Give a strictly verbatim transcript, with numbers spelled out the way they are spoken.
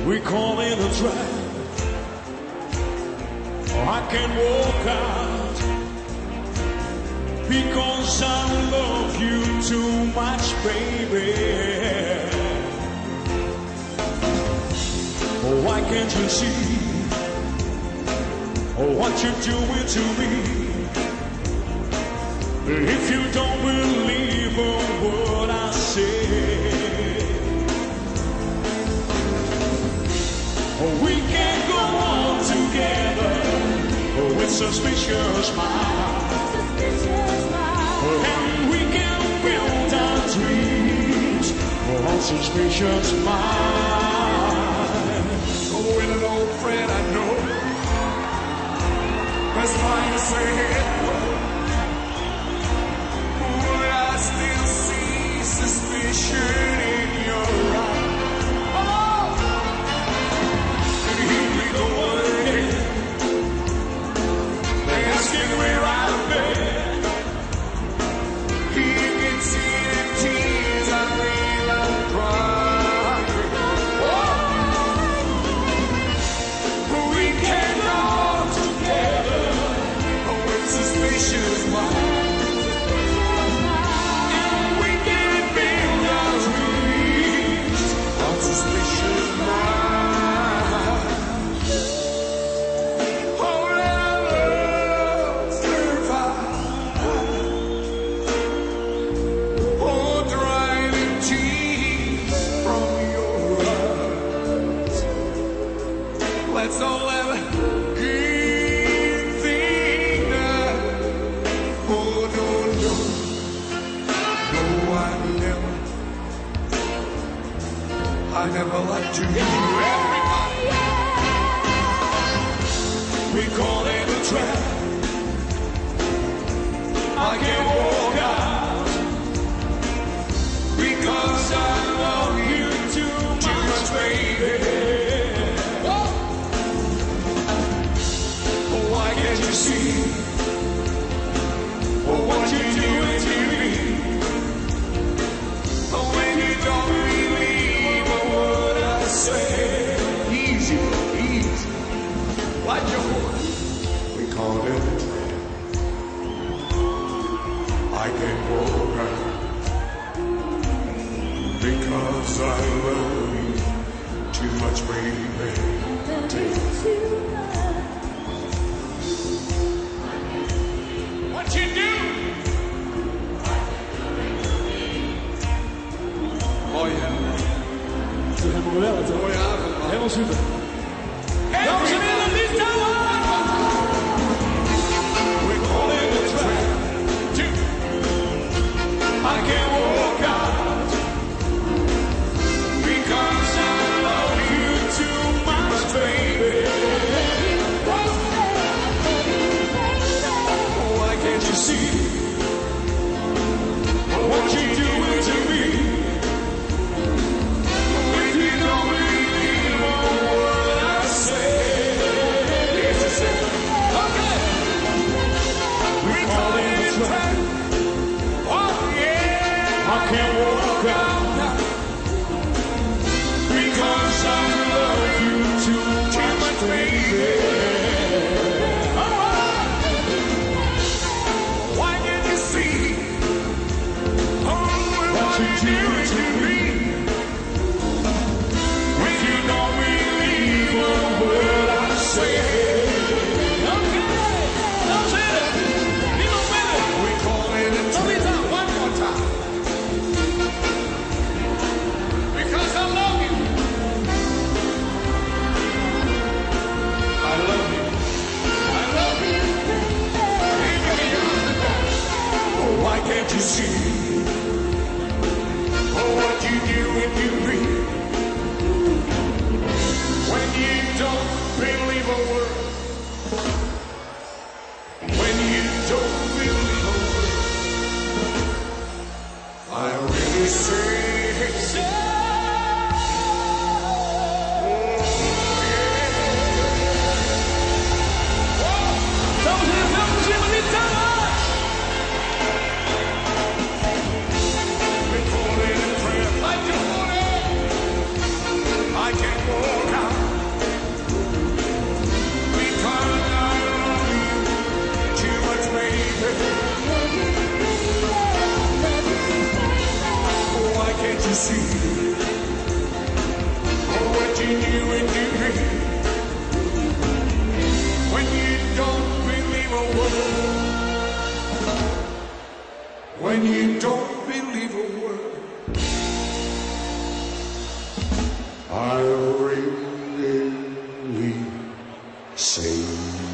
We call it a trap. I can walk out because I love you too much, baby. Oh, why can't you see oh, what you're doing to me? If you don't believe a word I say, oh, we can go on together with suspicious minds, and we can build our dreams on suspicious minds. Oh, with an old friend I know, that's fine to say it. But I still see suspicion in your eyes. Oh, and here we go again. Asking where I've been. He can see the tears I feel I'm crying. Oh. We can go together with suspicious minds, and we can build our dreams on suspicious minds. Let's all have a good thing now. Oh, no, no. No, I never, I never liked to hear everybody. We call it a trap. I can't walk out because I love you too much, baby. Can't you see oh, what you're doing to me? Oh, when you don't believe a word I say. Easy, easy, like your boy. We call it a trap. I can't walk out because I love you too much, baby. Take it. What you do? Oh yeah. Ze hebben we wel het hoor. Helemaal super. Dames en heren, liefst we call it a trap. I can't walk out because I love you too much, baby. Can't you see what you're doing to me? If you don't believe a word I say, yes, you say, okay. We call it a trap. Oh yeah, I can't walk out because I love you too much, baby. What you do to me? If you don't believe a word I say. Okay, that's it. Keep on with it. We call it a trap. One more time. Because I love you. I love you. I love you. Oh, why can't you see? What you do when you read, when you don't believe a word, when you don't believe a word, I really say, say, oh yeah. Dames en heren, welkom in mijn liefde. don't believe a word. I really say